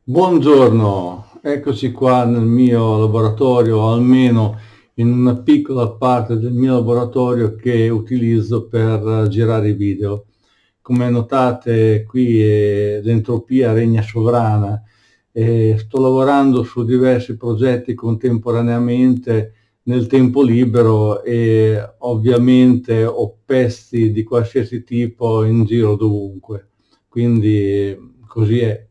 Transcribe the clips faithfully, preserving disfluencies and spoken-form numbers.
Buongiorno, eccoci qua nel mio laboratorio, o almeno in una piccola parte del mio laboratorio che utilizzo per girare i video. Come notate qui eh, l'entropia regna sovrana e sto lavorando su diversi progetti contemporaneamente nel tempo libero e ovviamente ho pezzi di qualsiasi tipo in giro dovunque, quindi così è.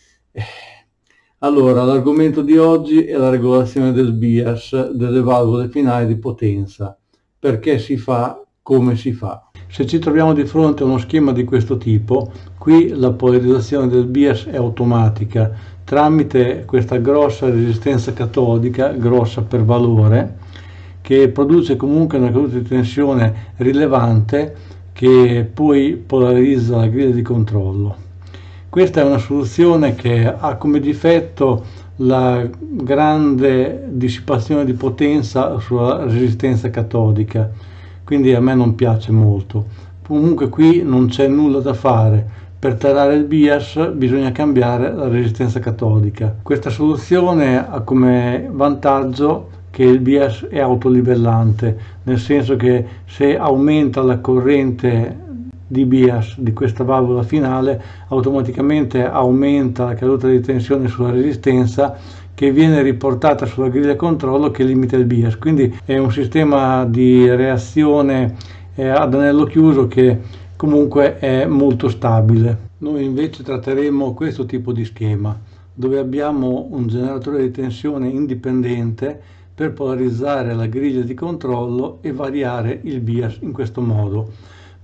Allora, l'argomento di oggi è la regolazione del bias delle valvole finali di potenza. Perché si fa, come si fa. Se ci troviamo di fronte a uno schema di questo tipo, qui la polarizzazione del bias è automatica tramite questa grossa resistenza catodica, grossa per valore, che produce comunque una caduta di tensione rilevante che poi polarizza la griglia di controllo. Questa è una soluzione che ha come difetto la grande dissipazione di potenza sulla resistenza catodica, quindi a me non piace molto. Comunque qui non c'è nulla da fare, per tarare il bias bisogna cambiare la resistenza catodica. Questa soluzione ha come vantaggio che il bias è autolivellante, nel senso che se aumenta la corrente di bias di questa valvola finale, automaticamente aumenta la caduta di tensione sulla resistenza che viene riportata sulla griglia controllo che limita il bias. Quindi è un sistema di reazione eh, ad anello chiuso che comunque è molto stabile. Noi invece tratteremo questo tipo di schema, dove abbiamo un generatore di tensione indipendente per polarizzare la griglia di controllo e variare il bias in questo modo.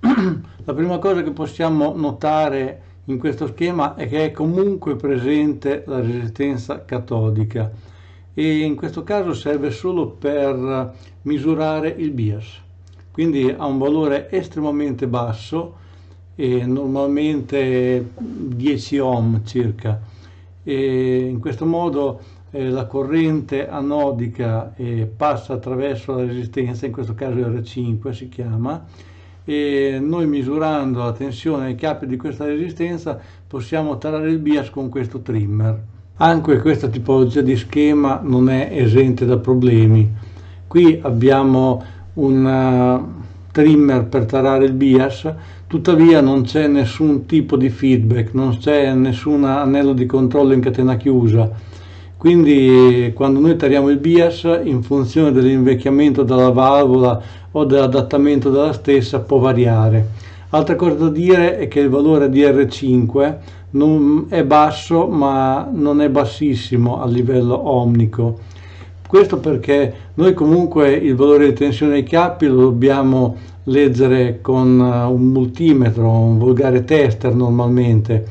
La prima cosa che possiamo notare in questo schema è che è comunque presente la resistenza catodica e in questo caso serve solo per misurare il bias, quindi ha un valore estremamente basso e normalmente dieci ohm circa, e in questo modo eh, la corrente anodica eh, passa attraverso la resistenza, in questo caso R cinque si chiama, e noi misurando la tensione ai capi di questa resistenza possiamo tarare il bias con questo trimmer. Anche questa tipologia di schema non è esente da problemi. Qui abbiamo un trimmer per tarare il bias, tuttavia non c'è nessun tipo di feedback, non c'è nessun anello di controllo in catena chiusa. Quindi quando noi tariamo il bias, in funzione dell'invecchiamento della valvola o dell'adattamento della stessa, può variare. Altra cosa da dire è che il valore di R cinque non è basso, ma non è bassissimo a livello ohmico. Questo perché noi comunque il valore di tensione ai capi lo dobbiamo leggere con un multimetro, un volgare tester normalmente.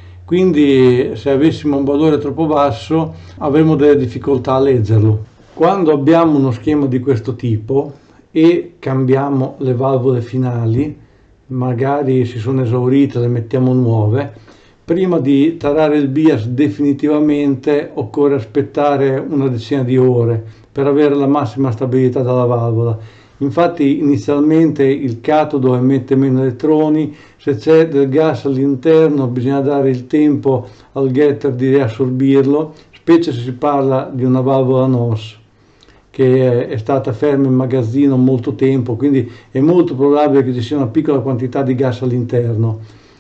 Quindi se avessimo un valore troppo basso avremmo delle difficoltà a leggerlo. Quando abbiamo uno schema di questo tipo e cambiamo le valvole finali, magari si sono esaurite, le mettiamo nuove, prima di tarare il bias definitivamente occorre aspettare una decina di ore per avere la massima stabilità della valvola. Infatti inizialmente il catodo emette meno elettroni, se c'è del gas all'interno bisogna dare il tempo al getter di riassorbirlo, specie se si parla di una valvola N O S che è stata ferma in magazzino molto tempo, quindi è molto probabile che ci sia una piccola quantità di gas all'interno.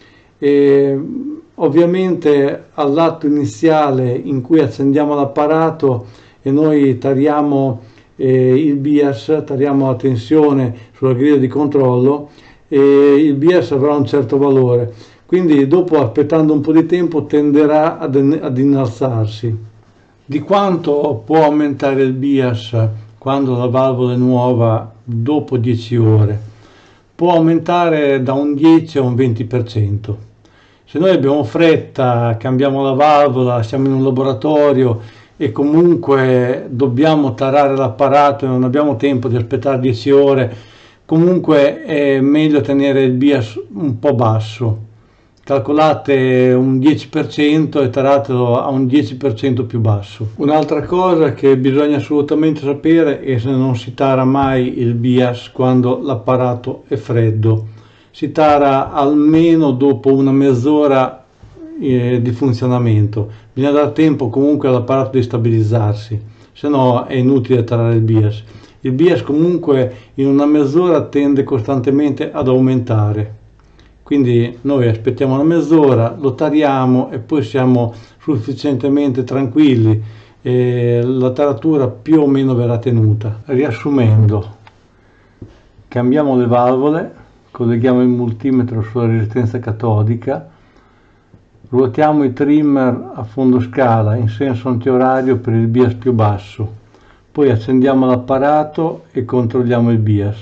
E ovviamente all'atto iniziale in cui accendiamo l'apparato e noi tariamo eh, il bias, tariamo la tensione sulla griglia di controllo, e il bias avrà un certo valore, quindi dopo, aspettando un po' di tempo, tenderà ad, ad innalzarsi. Di quanto può aumentare il bias quando la valvola è nuova dopo dieci ore? Può aumentare da un dieci a un venti per cento. Se noi abbiamo fretta, cambiamo la valvola, siamo in un laboratorio e comunque dobbiamo tarare l'apparato e non abbiamo tempo di aspettare dieci ore, comunque è meglio tenere il bias un po' basso. Calcolate un dieci per cento e taratelo a un dieci per cento più basso. Un'altra cosa che bisogna assolutamente sapere è se non si tara mai il bias quando l'apparato è freddo. Si tara almeno dopo una mezz'ora eh, di funzionamento. Bisogna dare tempo comunque all'apparato di stabilizzarsi, se no è inutile tarare il bias. Il bias comunque in una mezz'ora tende costantemente ad aumentare, quindi noi aspettiamo una mezz'ora, lo tariamo e poi siamo sufficientemente tranquilli e la taratura più o meno verrà tenuta. Riassumendo, cambiamo le valvole, colleghiamo il multimetro sulla resistenza catodica, ruotiamo i trimmer a fondo scala in senso antiorario per il bias più basso, poi accendiamo l'apparato e controlliamo il bias.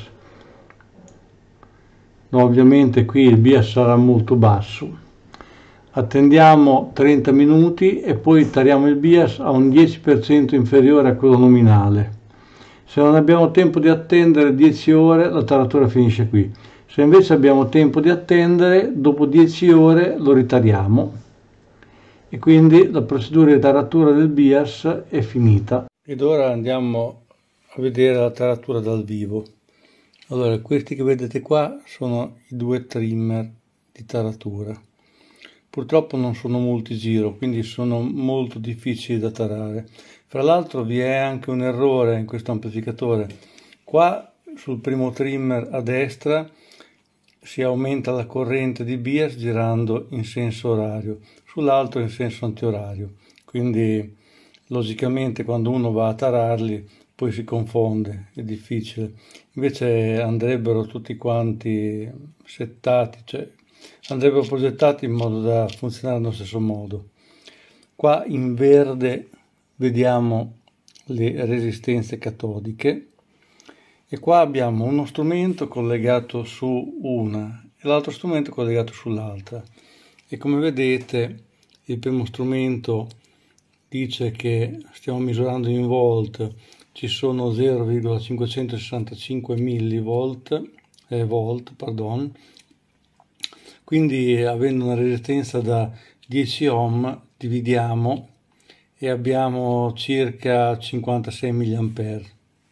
No, ovviamente qui il bias sarà molto basso. Attendiamo trenta minuti e poi tariamo il bias a un dieci per cento inferiore a quello nominale. Se non abbiamo tempo di attendere dieci ore, la taratura finisce qui. Se invece abbiamo tempo di attendere, dopo dieci ore lo ritariamo e quindi la procedura di taratura del bias è finita. Ed ora andiamo a vedere la taratura dal vivo. Allora, questi che vedete qua sono i due trimmer di taratura. Purtroppo non sono multigiro, quindi sono molto difficili da tarare. Fra l'altro vi è anche un errore in questo amplificatore. Qua sul primo trimmer a destra si aumenta la corrente di bias girando in senso orario, sull'altro in senso antiorario. Quindi logicamente quando uno va a tararli poi si confonde, è difficile. Invece andrebbero tutti quanti settati, cioè andrebbero progettati in modo da funzionare nello stesso modo. Qua in verde vediamo le resistenze catodiche e qua abbiamo uno strumento collegato su una e l'altro strumento collegato sull'altra, e come vedete il primo strumento dice che stiamo misurando in volt, ci sono zero virgola cinquecentosessantacinque millivolt, eh, volt, pardon. Quindi avendo una resistenza da dieci ohm dividiamo e abbiamo circa cinquantasei milliampere.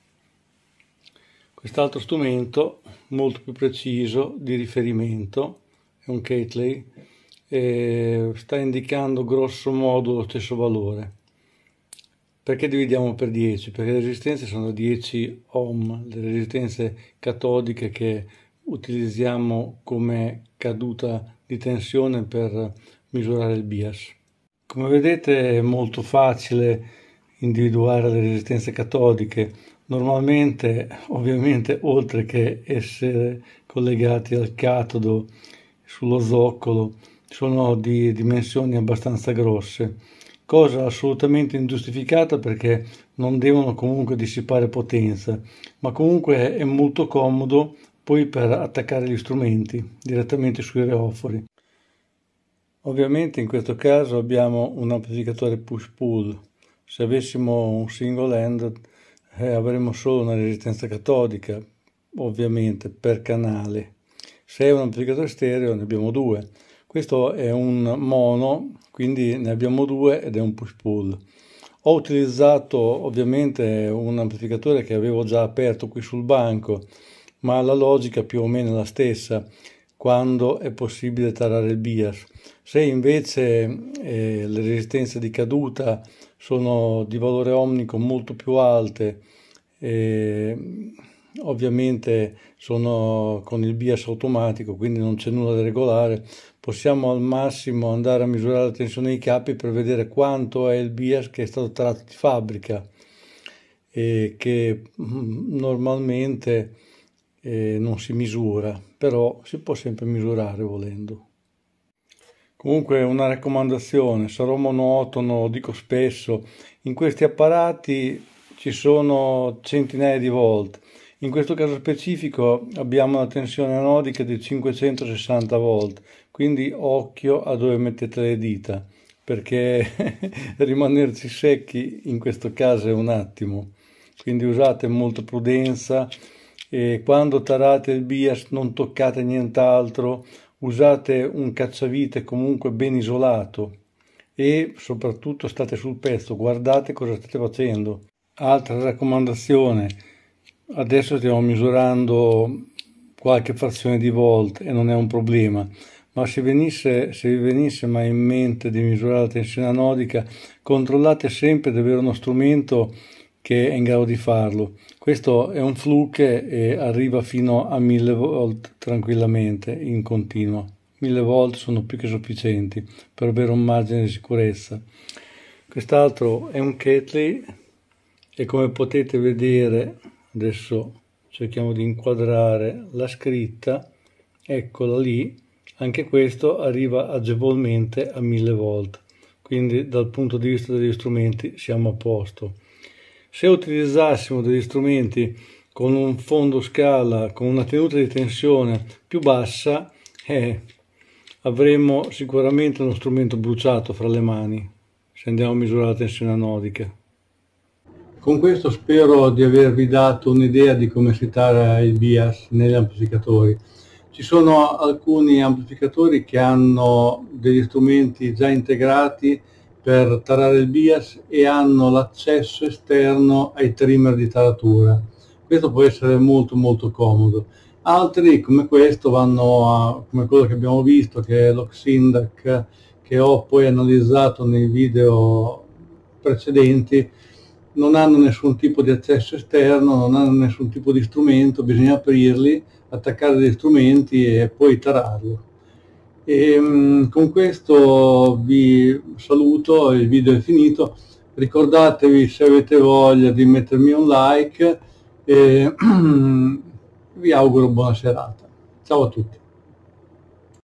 Quest'altro strumento molto più preciso di riferimento è un Keithley, e sta indicando grosso modo lo stesso valore. Perché dividiamo per dieci? Perché le resistenze sono dieci ohm, le resistenze catodiche che utilizziamo come caduta di tensione per misurare il bias. Come vedete è molto facile individuare le resistenze catodiche. Normalmente, ovviamente, oltre che essere collegati al catodo sullo zoccolo, sono di dimensioni abbastanza grosse, cosa assolutamente ingiustificata perché non devono comunque dissipare potenza, ma comunque è molto comodo poi per attaccare gli strumenti direttamente sui reofori. Ovviamente in questo caso abbiamo un amplificatore push-pull. Se avessimo un single end eh, avremmo solo una resistenza catodica, ovviamente per canale. Se è un amplificatore stereo ne abbiamo due. Questo è un mono, quindi ne abbiamo due ed è un push-pull. Ho utilizzato ovviamente un amplificatore che avevo già aperto qui sul banco, ma la logica più o meno è la stessa quando è possibile tarare il bias. Se invece eh, le resistenze di caduta sono di valore ohmico molto più alte, eh, ovviamente sono con il bias automatico, quindi non c'è nulla da regolare, possiamo al massimo andare a misurare la tensione dei capi per vedere quanto è il bias che è stato tarato di fabbrica e che mm, normalmente eh, non si misura, però si può sempre misurare volendo. Comunque una raccomandazione, sarò monotono, dico spesso, in questi apparati ci sono centinaia di volt. In questo caso specifico abbiamo una tensione anodica di cinquecentosessanta volt, quindi occhio a dove mettete le dita, perché rimanerci secchi in questo caso è un attimo. Quindi usate molta prudenza e quando tarate il bias non toccate nient'altro, usate un cacciavite comunque ben isolato e soprattutto state sul pezzo, guardate cosa state facendo. Altra raccomandazione, adesso stiamo misurando qualche frazione di volt e non è un problema, ma se, venisse, se vi venisse mai in mente di misurare la tensione anodica, controllate sempre di avere uno strumento che è in grado di farlo. Questo è un Fluke e arriva fino a mille volt tranquillamente in continuo. mille volt sono più che sufficienti per avere un margine di sicurezza. Quest'altro è un Ketley e come potete vedere, adesso cerchiamo di inquadrare la scritta, eccola lì, anche questo arriva agevolmente a mille volt, quindi dal punto di vista degli strumenti siamo a posto. Se utilizzassimo degli strumenti con un fondo scala, con una tenuta di tensione più bassa, eh, avremmo sicuramente uno strumento bruciato fra le mani, se andiamo a misurare la tensione anodica. Con questo spero di avervi dato un'idea di come settare il bias negli amplificatori. Ci sono alcuni amplificatori che hanno degli strumenti già integrati per tarare il bias e hanno l'accesso esterno ai trimmer di taratura. Questo può essere molto molto comodo. Altri come questo vanno a, come quello che abbiamo visto, che è l'Oxindac, che ho poi analizzato nei video precedenti, non hanno nessun tipo di accesso esterno, non hanno nessun tipo di strumento, bisogna aprirli, attaccare degli strumenti e poi tararlo. E, um, con questo vi saluto, il video è finito. Ricordatevi, se avete voglia, di mettermi un like e vi auguro buona serata. Ciao a tutti.